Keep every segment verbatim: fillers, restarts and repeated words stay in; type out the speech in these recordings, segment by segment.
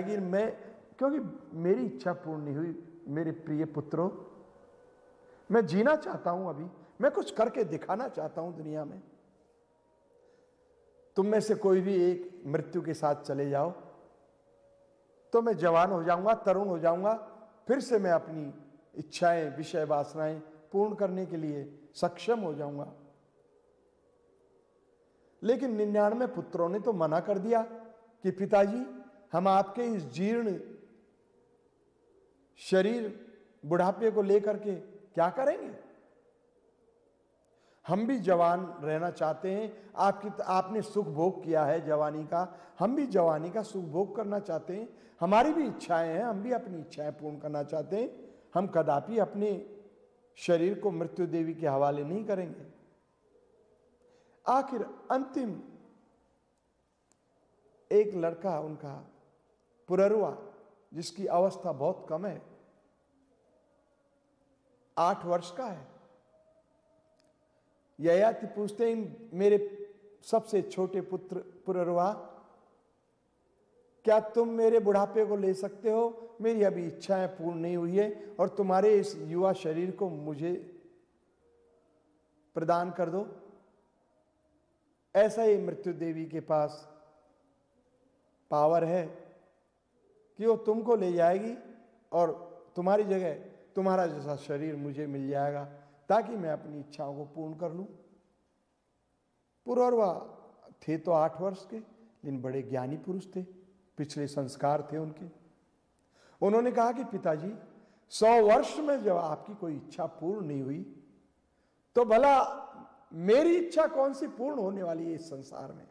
कि मैं, क्योंकि मेरी इच्छा पूर्ण नहीं हुई। मेरे प्रिय पुत्रों, मैं जीना चाहता हूं, अभी मैं कुछ करके दिखाना चाहता हूं दुनिया में। तुम में से कोई भी एक मृत्यु के साथ चले जाओ तो मैं जवान हो जाऊंगा, तरुण हो जाऊंगा, फिर से मैं अपनी इच्छाएं, विषय वासनाएं पूर्ण करने के लिए सक्षम हो जाऊंगा। लेकिन निन्यानवे पुत्रों ने तो मना कर दिया कि पिताजी, हम आपके इस जीर्ण शरीर, बुढ़ापे को लेकर के क्या करेंगे? हम भी जवान रहना चाहते हैं। आपकी आपने सुख भोग किया है जवानी का, हम भी जवानी का सुख भोग करना चाहते हैं। हमारी भी इच्छाएं हैं, हम भी अपनी इच्छाएं पूर्ण करना चाहते हैं। हम कदापि अपने शरीर को मृत्यु देवी के हवाले नहीं करेंगे। आखिर अंतिम एक लड़का उनका पुररुआ, जिसकी अवस्था बहुत कम है, आठ वर्ष का है। ययाति पूछते हैं, मेरे सबसे छोटे पुत्र पुररुआ, क्या तुम मेरे बुढ़ापे को ले सकते हो? मेरी अभी इच्छाएं पूर्ण नहीं हुई है और तुम्हारे इस युवा शरीर को मुझे प्रदान कर दो। ऐसा ही मृत्यु देवी के पास पावर है कि वो तुमको ले जाएगी और तुम्हारी जगह तुम्हारा जैसा शरीर मुझे मिल जाएगा, ताकि मैं अपनी इच्छाओं को पूर्ण कर लूं। पुररुआ थे तो आठ वर्ष के, लेकिन बड़े ज्ञानी पुरुष थे, पिछले संस्कार थे उनके। उन्होंने कहा कि पिताजी, सौ वर्ष में जब आपकी कोई इच्छा पूर्ण नहीं हुई तो भला मेरी इच्छा कौन सी पूर्ण होने वाली है इस संसार में?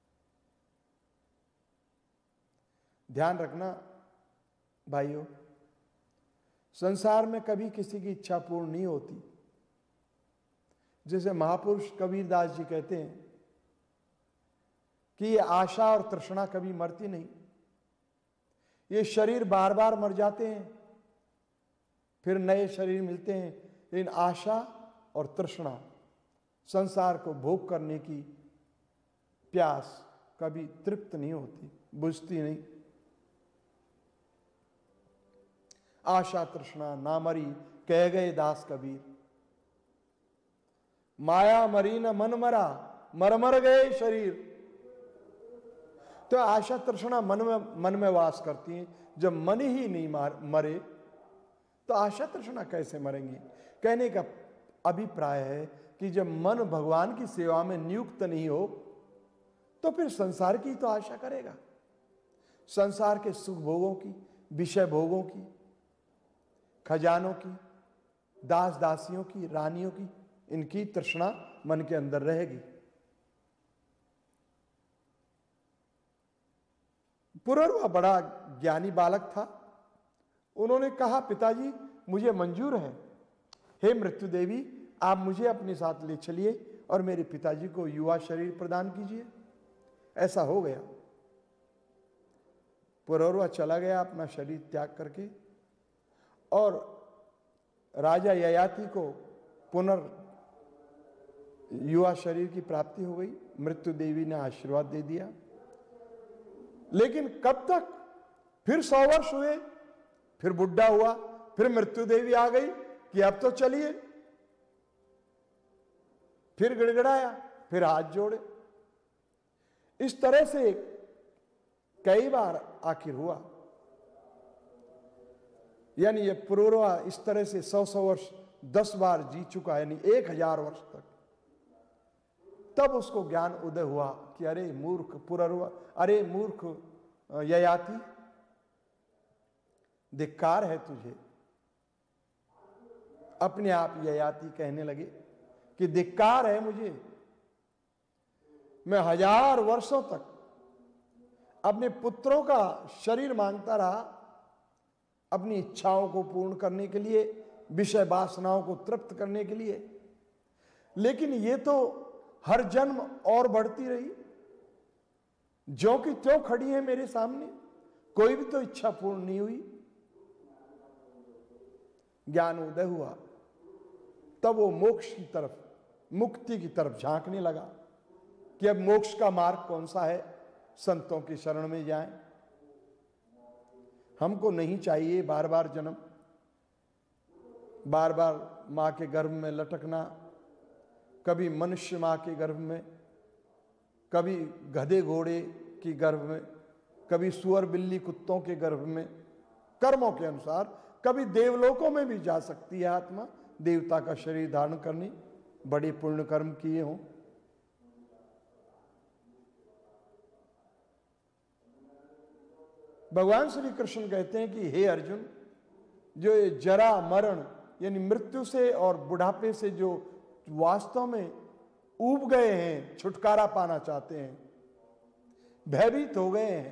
ध्यान रखना भाइयों, संसार में कभी किसी की इच्छा पूर्ण नहीं होती। जैसे महापुरुष कबीरदास जी कहते हैं कि ये आशा और तृष्णा कभी मरती नहीं। ये शरीर बार बार मर जाते हैं, फिर नए शरीर मिलते हैं, लेकिन आशा और तृष्णा, संसार को भोग करने की प्यास कभी तृप्त नहीं होती, बुझती नहीं। आशा तृष्णा ना मरी, कह गए दास कबीर। माया मरी न मन मरा, मर मर गए शरीर। तो आशा तृष्णा मन में मन में वास करती हैं। जब मन ही नहीं मार मरे तो आशा तृष्णा कैसे मरेंगे? कहने का अभिप्राय है कि जब मन भगवान की सेवा में नियुक्त नहीं हो तो फिर संसार की तो आशा करेगा। संसार के सुख भोगों की, विषय भोगों की, खजानों की, दास दासियों की, रानियों की, इनकी तृष्णा मन के अंदर रहेगी। पुररुआ बड़ा ज्ञानी बालक था। उन्होंने कहा, पिताजी मुझे मंजूर है, हे मृत्यु देवी, आप मुझे अपने साथ ले चलिए और मेरे पिताजी को युवा शरीर प्रदान कीजिए। ऐसा हो गया। पुररुआ चला गया अपना शरीर त्याग करके, और राजा ययाति को पुनर् युवा शरीर की प्राप्ति हो गई। मृत्यु देवी ने आशीर्वाद दे दिया। लेकिन कब तक? फिर सौ वर्ष हुए, फिर बुढ़ा हुआ, फिर मृत्यु देवी आ गई कि अब तो चलिए। फिर गिड़गिड़ाया, फिर हाथ जोड़े। इस तरह से कई बार आखिर हुआ। यानी ये पुररुआ इस तरह से सौ सौ वर्ष दस बार जी चुका है, यानी एक हजार वर्ष तक। तब उसको ज्ञान उदय हुआ कि अरे मूर्ख पुररुआ, अरे मूर्ख ययाति, धिक्कार है तुझे। अपने आप ययाति कहने लगे कि धिक्कार है मुझे, मैं हजार वर्षों तक अपने पुत्रों का शरीर मांगता रहा, अपनी इच्छाओं को पूर्ण करने के लिए, विषय वासनाओं को तृप्त करने के लिए। लेकिन ये तो हर जन्म और बढ़ती रही, ज्यों की त्यों खड़ी है मेरे सामने, कोई भी तो इच्छा पूर्ण नहीं हुई। ज्ञान उदय हुआ, तब वो मोक्ष की तरफ, मुक्ति की तरफ झांकने लगा कि अब मोक्ष का मार्ग कौन सा है, संतों की शरण में जाएं। हमको नहीं चाहिए बार बार जन्म, बार बार माँ के गर्भ में लटकना, कभी मनुष्य माँ के गर्भ में, कभी गधे घोड़े की गर्भ में, कभी सुअर बिल्ली कुत्तों के गर्भ में। कर्मों के अनुसार कभी देवलोकों में भी जा सकती है आत्मा, देवता का शरीर धारण करनी, बड़े पुण्य कर्म किए हों। भगवान श्री कृष्ण कहते हैं कि हे अर्जुन, जो ये जरा मरण यानी मृत्यु से और बुढ़ापे से जो वास्तव में ऊब गए हैं, छुटकारा पाना चाहते हैं, भयभीत हो गए हैं,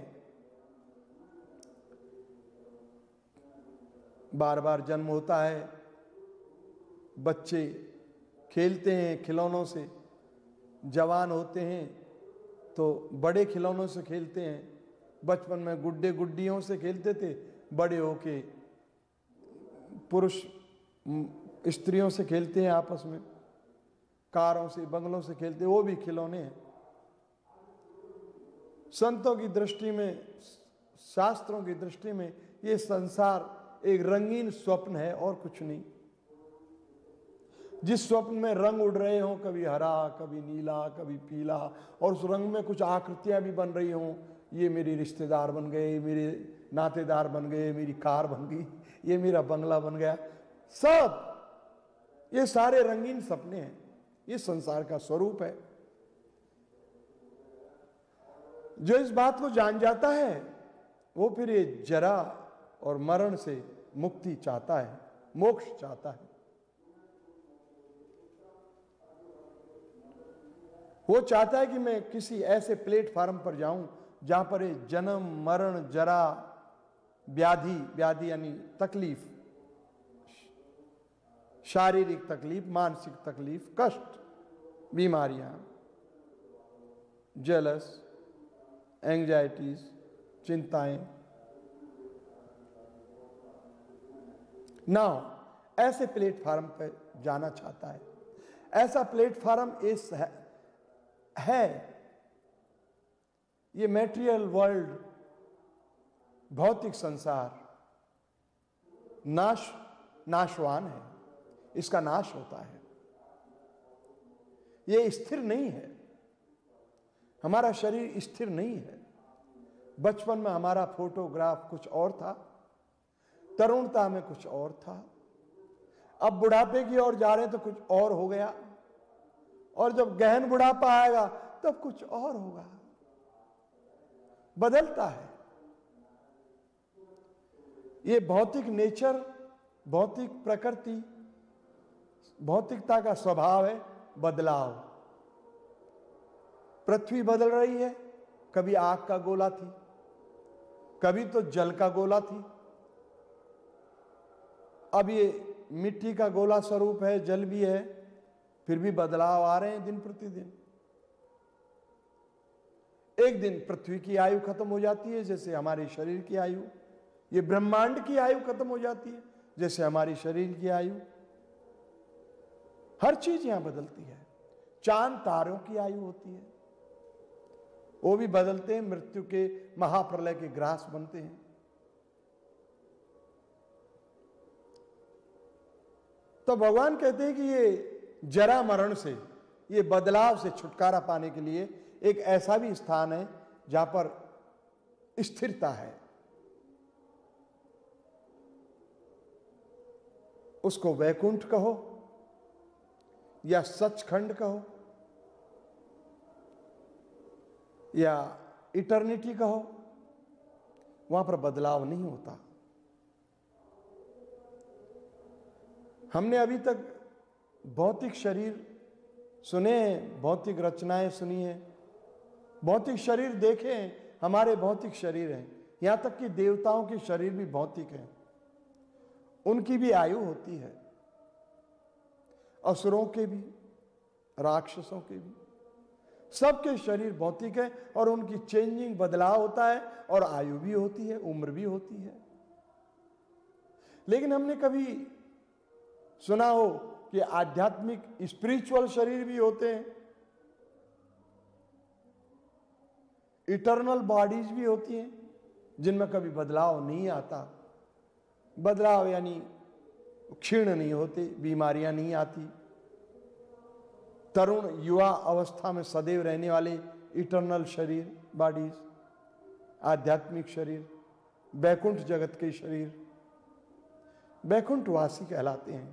बार बार जन्म होता है, बच्चे खेलते हैं खिलौनों से, जवान होते हैं तो बड़े खिलौनों से खेलते हैं। बचपन में गुड्डे गुड्डियों से खेलते थे, बड़े होके पुरुष स्त्रियों से खेलते हैं आपस में, कारों से बंगलों से खेलते हैं, वो भी खिलौने हैं। संतों की दृष्टि में, शास्त्रों की दृष्टि में ये संसार एक रंगीन स्वप्न है और कुछ नहीं। जिस स्वप्न में रंग उड़ रहे हों, कभी हरा, कभी नीला, कभी पीला, और उस रंग में कुछ आकृतियां भी बन रही हों, ये मेरे रिश्तेदार बन गए, मेरे नातेदार बन गए, मेरी कार बन गई, ये मेरा बंगला बन गया, सब ये सारे रंगीन सपने हैं। ये संसार का स्वरूप है। जो इस बात को जान जाता है वो फिर ये जरा और मरण से मुक्ति चाहता है, मोक्ष चाहता है। वो चाहता है कि मैं किसी ऐसे प्लेटफार्म पर जाऊं जहां पर ये जन्म मरण जरा व्याधि, व्याधि यानी तकलीफ, शारीरिक तकलीफ, मानसिक तकलीफ, कष्ट, बीमारियां, जेलस, एंजाइटीज, चिंताएं ना हो, ऐसे प्लेटफार्म पर जाना चाहता है। ऐसा प्लेटफार्म इस है, है ये मैटेरियल वर्ल्ड, भौतिक संसार नाश नाशवान है, इसका नाश होता है, ये स्थिर नहीं है। हमारा शरीर स्थिर नहीं है। बचपन में हमारा फोटोग्राफ कुछ और था, तरुणता में कुछ और था, अब बुढ़ापे की ओर जा रहे हैं तो कुछ और हो गया, और जब गहन बुढ़ापा आएगा तब कुछ और होगा। बदलता है। ये भौतिक नेचर, भौतिक प्रकृति, भौतिकता का स्वभाव है बदलाव। पृथ्वी बदल रही है, कभी आग का गोला थी, कभी तो जल का गोला थी, अब ये मिट्टी का गोला स्वरूप है, जल भी है, फिर भी बदलाव आ रहे हैं दिन प्रतिदिन। एक दिन पृथ्वी की आयु खत्म हो जाती है जैसे हमारे शरीर की आयु, ये ब्रह्मांड की आयु खत्म हो जाती है जैसे हमारी शरीर की आयु। हर चीज यहां बदलती है। चांद तारों की आयु होती है, वो भी बदलते हैं, मृत्यु के महाप्रलय के ग्रास बनते हैं। तो भगवान कहते हैं कि ये जरा मरण से, ये बदलाव से छुटकारा पाने के लिए एक ऐसा भी स्थान है जहां पर स्थिरता है। उसको वैकुंठ कहो या सचखंड कहो या इटर्निटी कहो, वहां पर बदलाव नहीं होता। हमने अभी तक भौतिक शरीर सुने हैं, भौतिक रचनाएं सुनी हैं, भौतिक शरीर देखे हैं, हमारे भौतिक शरीर हैं, यहां तक कि देवताओं के शरीर भी भौतिक हैं, उनकी भी आयु होती है, असुरों के भी, राक्षसों के भी, सबके शरीर भौतिक है और उनकी चेंजिंग, बदलाव होता है और आयु भी होती है, उम्र भी होती है। लेकिन हमने कभी सुना हो कि आध्यात्मिक स्पिरिचुअल शरीर भी होते हैं, इटर्नल बॉडीज भी होती हैं, जिनमें कभी बदलाव नहीं आता। बदलाव यानी क्षीण नहीं होते, बीमारियां नहीं आती, तरुण युवा अवस्था में सदैव रहने वाले इटर्नल शरीर, बॉडीज, आध्यात्मिक शरीर, वैकुंठ जगत के शरीर वैकुंठवासी कहलाते हैं।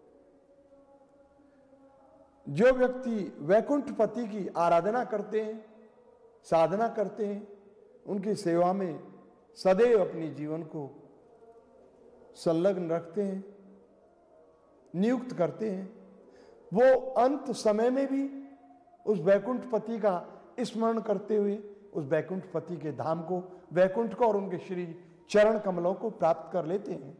जो व्यक्ति वैकुंठपति की आराधना करते हैं, साधना करते हैं, उनकी सेवा में सदैव अपने जीवन को संलग्न रखते हैं, नियुक्त करते हैं, वो अंत समय में भी उस वैकुंठपति का स्मरण करते हुए उस वैकुंठपति के धाम को, वैकुंठ को और उनके श्री चरण कमलों को प्राप्त कर लेते हैं।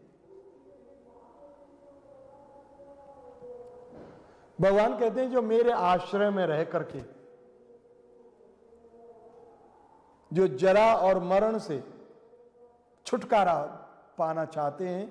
भगवान कहते हैं जो मेरे आश्रय में रह करके जो जरा और मरण से छुटकारा पाना चाहते हैं,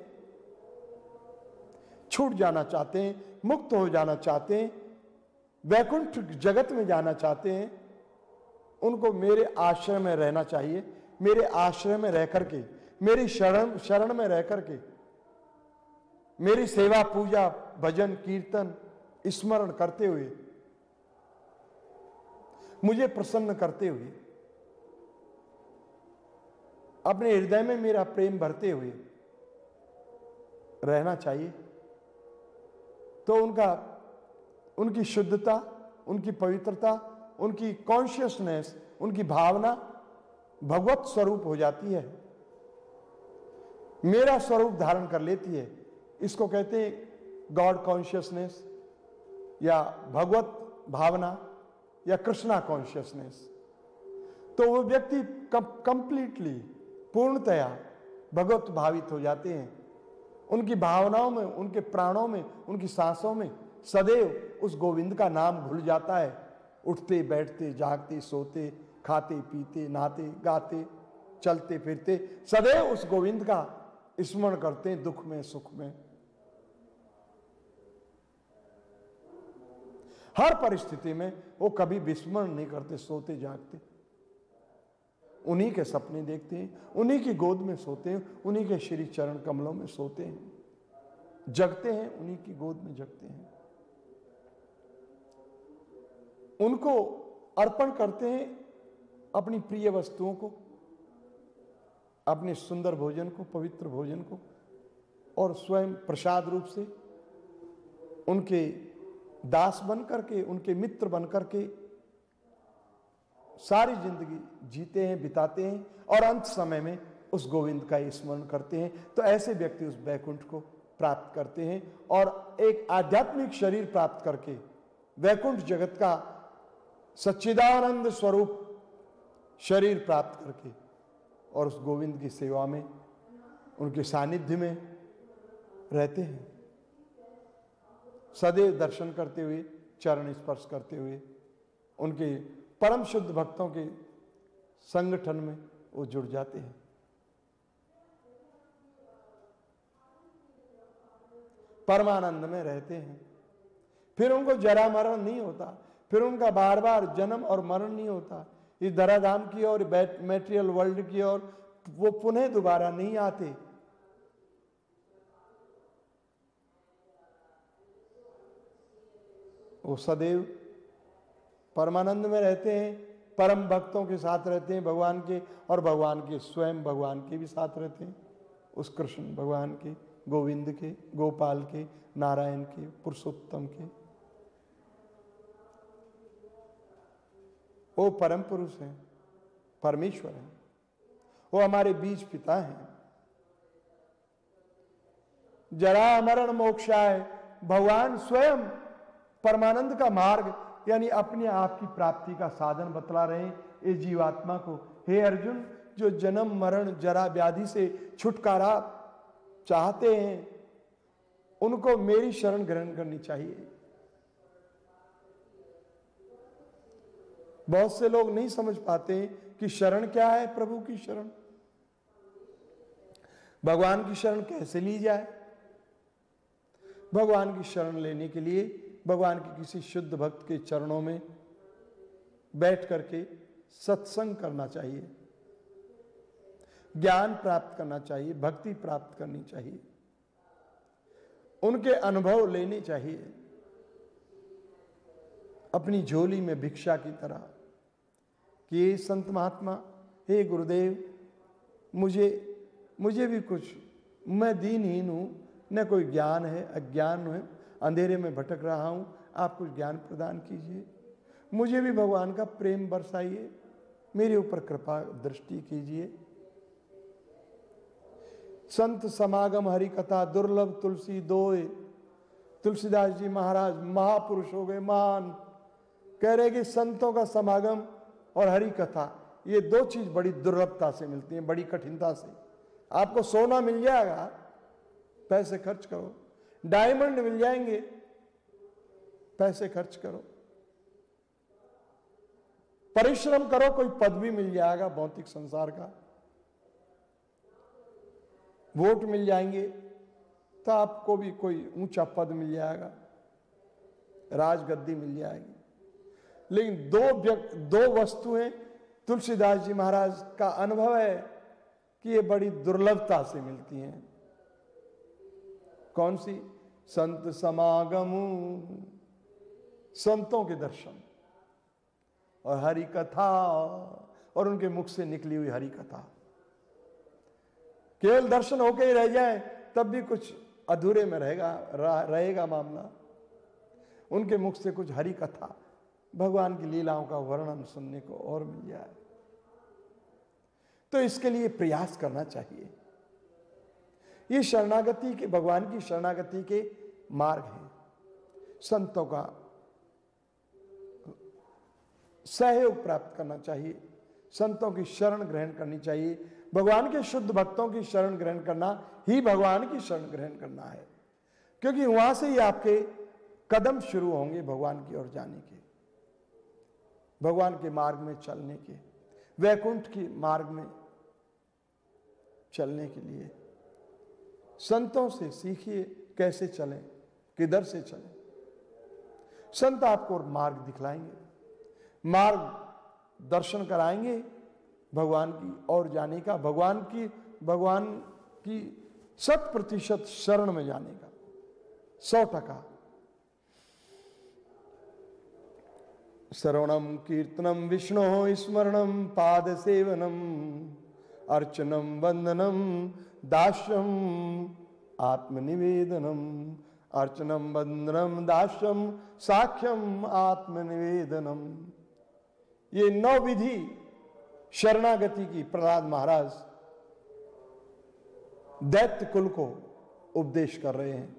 छूट जाना चाहते हैं, मुक्त हो जाना चाहते हैं, वैकुंठ जगत में जाना चाहते हैं, उनको मेरे आश्रय में रहना चाहिए। मेरे आश्रय में रह करके, मेरी शरण शरण में रह करके, मेरी सेवा, पूजा, भजन, कीर्तन, स्मरण करते हुए, मुझे प्रसन्न करते हुए, अपने हृदय में मेरा प्रेम भरते हुए रहना चाहिए। तो उनका, उनकी शुद्धता, उनकी पवित्रता, उनकी कॉन्शियसनेस, उनकी भावना भगवत स्वरूप हो जाती है, मेरा स्वरूप धारण कर लेती है। इसको कहते हैं गॉड कॉन्शियसनेस या भगवत भावना या कृष्णा कॉन्शियसनेस। तो वो व्यक्ति कंप्लीटली, पूर्णतया भगवत भावित हो जाते हैं। उनकी भावनाओं में, उनके प्राणों में, उनकी सांसों में सदैव उस गोविंद का नाम घुल जाता है। उठते बैठते, जागते, सोते, खाते पीते, नहाते गाते, चलते फिरते सदैव उस गोविंद का स्मरण करते हैं, दुख में सुख में, हर परिस्थिति में वो कभी विस्मरण नहीं करते। सोते जागते उन्हीं के सपने देखते हैं, उन्हीं की गोद में सोते हैं, उन्हीं के श्री चरण कमलों में सोते हैं, जगते हैं, उन्हीं की गोद में जगते हैं, उनको अर्पण करते हैं अपनी प्रिय वस्तुओं को, अपने सुंदर भोजन को, पवित्र भोजन को, और स्वयं प्रसाद रूप से उनके दास बन करके, उनके मित्र बन करके सारी जिंदगी जीते हैं, बिताते हैं, और अंत समय में उस गोविंद का स्मरण करते हैं। तो ऐसे व्यक्ति उस वैकुंठ को प्राप्त करते हैं और एक आध्यात्मिक शरीर प्राप्त करके वैकुंठ जगत का सच्चिदानंद स्वरूप शरीर प्राप्त करके और उस गोविंद की सेवा में, उनके सानिध्य में रहते हैं, सदैव दर्शन करते हुए, चरण स्पर्श करते हुए, उनके परम शुद्ध भक्तों के संगठन में वो जुड़ जाते हैं। परमानंद में रहते हैं। फिर उनको जरा मरण नहीं होता, फिर उनका बार बार जन्म और मरण नहीं होता। इस धराधाम की और मैटेरियल वर्ल्ड की ओर वो पुनः दोबारा नहीं आते। वो सदैव परमानंद में रहते हैं, परम भक्तों के साथ रहते हैं भगवान के, और भगवान के स्वयं भगवान के भी साथ रहते हैं, उस कृष्ण भगवान के, गोविंद के, गोपाल के, नारायण के, पुरुषोत्तम के। वो परम पुरुष हैं, परमेश्वर हैं, वो हमारे बीज पिता हैं। जरा मरण मोक्षाय, भगवान स्वयं परमानंद का मार्ग यानी अपने आप की प्राप्ति का साधन बतला रहे हैं इस जीवात्मा को। हे अर्जुन, जो जन्म मरण जरा व्याधि से छुटकारा चाहते हैं, उनको मेरी शरण ग्रहण करनी चाहिए। बहुत से लोग नहीं समझ पाते कि शरण क्या है। प्रभु की शरण, भगवान की शरण कैसे ली जाए। भगवान की शरण लेने के लिए भगवान के किसी शुद्ध भक्त के चरणों में बैठ करके सत्संग करना चाहिए, ज्ञान प्राप्त करना चाहिए, भक्ति प्राप्त करनी चाहिए, उनके अनुभव लेने चाहिए, अपनी झोली में भिक्षा की तरह कि हे संत महात्मा, हे गुरुदेव, मुझे मुझे भी कुछ, मैं दीनहीन हूं, न कोई ज्ञान है, अज्ञान है, अंधेरे में भटक रहा हूं, आप कुछ ज्ञान प्रदान कीजिए, मुझे भी भगवान का प्रेम बरसाइए, मेरे ऊपर कृपा दृष्टि कीजिए। संत समागम हरि कथा दुर्लभ तुलसी दोए। तुलसीदास जी महाराज महापुरुष हो गए, महान। कह रहे कि संतों का समागम और हरि कथा, ये दो चीज बड़ी दुर्लभता से मिलती हैं, बड़ी कठिनता से। आपको सोना मिल जाएगा, पैसे खर्च करो, डायमंड मिल जाएंगे, पैसे खर्च करो, परिश्रम करो, कोई पद भी मिल जाएगा भौतिक संसार का, वोट मिल जाएंगे तो आपको भी कोई ऊंचा पद मिल जाएगा, राजगद्दी मिल जाएगी। लेकिन दो व्यक्ति, दो वस्तुएं तुलसीदास जी महाराज का अनुभव है कि ये बड़ी दुर्लभता से मिलती हैं। कौन सी? संत समागम, संतों के दर्शन, और हरि कथा, और उनके मुख से निकली हुई हरि कथा। केवल दर्शन होके ही रह जाए तब भी कुछ अधूरे में रहेगा रहेगा मामला। उनके मुख से कुछ हरि कथा, भगवान की लीलाओं का वर्णन सुनने को और मिल जाए, तो इसके लिए प्रयास करना चाहिए। ये शरणागति के, भगवान की शरणागति के मार्ग है। संतों का सहयोग प्राप्त करना चाहिए, संतों की शरण ग्रहण करनी चाहिए। भगवान के शुद्ध भक्तों की शरण ग्रहण करना ही भगवान की शरण ग्रहण करना है, क्योंकि वहां से ही आपके कदम शुरू होंगे भगवान की ओर जाने के, भगवान के मार्ग में चलने के, वैकुंठ के मार्ग में चलने के लिए। संतों से सीखिए कैसे चलें, किधर से चलें। संत आपको मार्ग दिखलाएंगे, मार्ग दर्शन कराएंगे भगवान की ओर जाने का, भगवान की भगवान की शत प्रतिशत शरण में जाने का, सौ टका। श्रवणम कीर्तनम विष्णु स्मरणम पाद सेवनम अर्चनम वंदनम दास्यम आत्मनिवेदनम, अर्चनम वंदनम दास्यम साक्ष्यम आत्मनिवेदनम। ये नौ विधि शरणागति की प्रहलाद महाराज दैत्य कुल को उपदेश कर रहे हैं।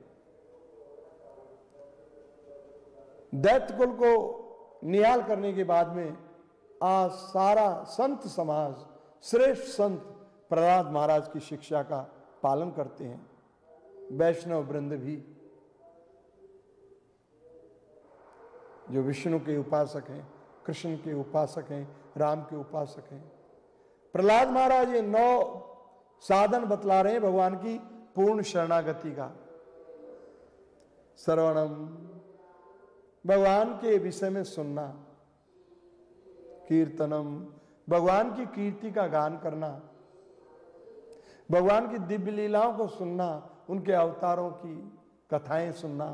दैत्य कुल को निहाल करने के बाद में आज सारा संत समाज, श्रेष्ठ संत प्रहलाद महाराज की शिक्षा का पालन करते हैं। वैष्णव वृंद भी, जो विष्णु के उपासक हैं, कृष्ण के उपासक हैं, राम के उपासक हैं। प्रहलाद महाराज ये नौ साधन बतला रहे हैं भगवान की पूर्ण शरणागति का। श्रवणम, भगवान के विषय में सुनना। कीर्तनम, भगवान की कीर्ति का गान करना, भगवान की दिव्य लीलाओं को सुनना, उनके अवतारों की कथाएं सुनना।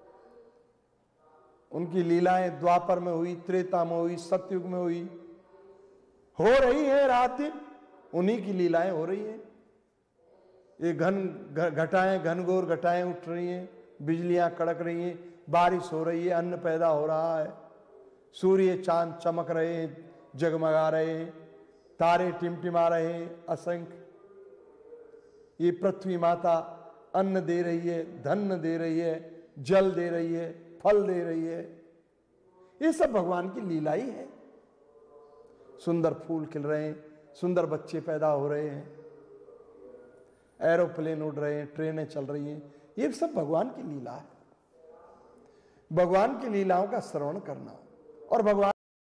उनकी लीलाएं द्वापर में हुई, त्रेता में हुई, सतयुग में हुई, हो रही है रात दिन, उन्हीं की लीलाएं हो रही हैं। ये घन घटाएं, घनघोर घटाएं उठ रही हैं, बिजलियां कड़क रही हैं, बारिश हो रही है, अन्न पैदा हो रहा है, सूर्य चांद चमक रहे हैं, जगमगा रहे हैं, तारे टिमटिमा रहे हैं असंख्य। ये पृथ्वी माता अन्न दे रही है, धन दे रही है, जल दे रही है, फल दे रही है। ये सब भगवान की लीला ही है। सुंदर फूल खिल रहे हैं, सुंदर बच्चे पैदा हो रहे हैं, एरोप्लेन उड़ रहे हैं, ट्रेनें चल रही हैं, ये सब भगवान की लीला है। भगवान की लीलाओं का श्रवण करना और भगवान